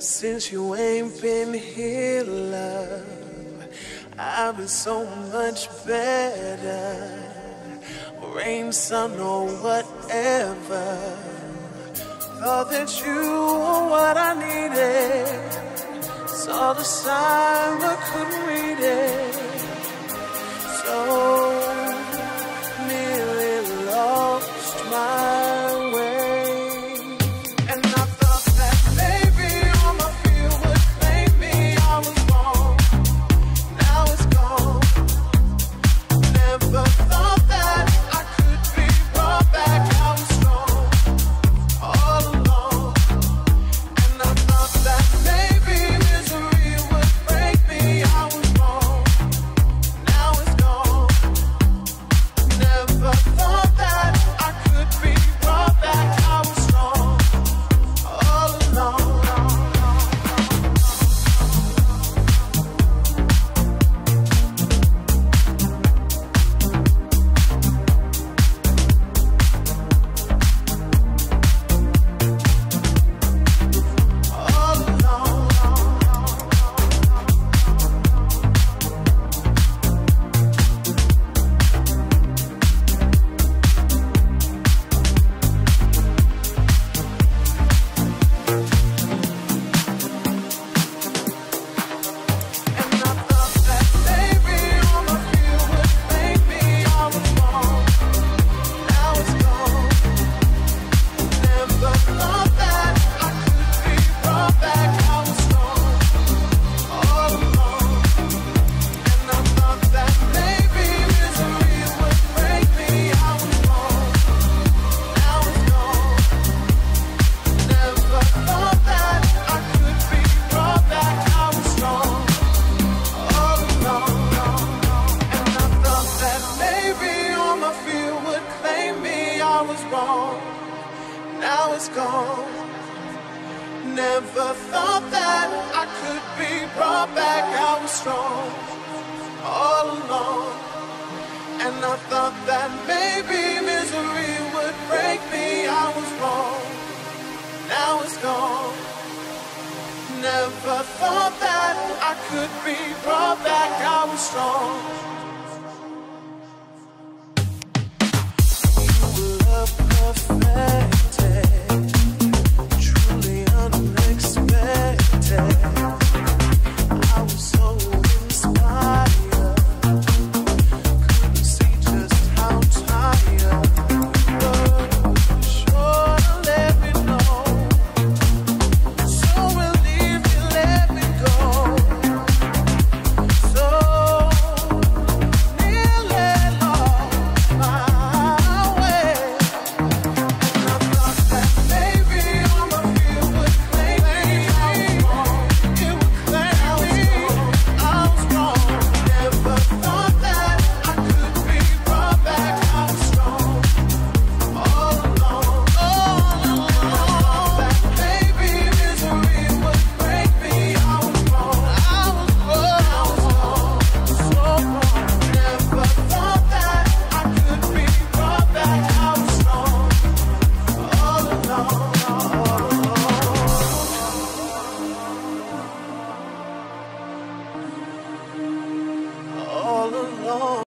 Since you ain't been here, love, I've been so much better. Rain, sun, or whatever. Thought that you were what I needed. Saw the sign but couldn't read it. So nearly lost my way. And I thought that maybe all my fear would claim me. I was wrong, now it's gone. Never thought that I could be brought back. I was strong all along. And I thought that maybe misery would break me. I was wrong, now it's gone. Never thought that I could be brought back. I was strong all along. Now it's gone. Never thought that I could be brought back. I was strong all along. And I thought that maybe misery would break me. I was wrong, now it's gone. Never thought that I could be brought back. I was strong. You were perfected.